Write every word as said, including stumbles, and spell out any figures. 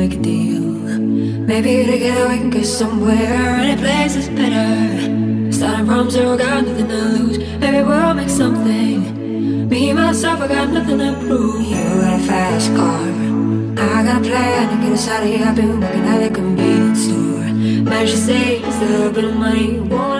make a deal. Maybe together we can get somewhere. Any place is better. Starting from zero, got nothing to lose. Maybe we'll make something. Me, myself, I got nothing to prove. You got a fast car, I got a plan to get us out of here. I've been working at a convenience store. Managed to save just a little bit of money. Whoa.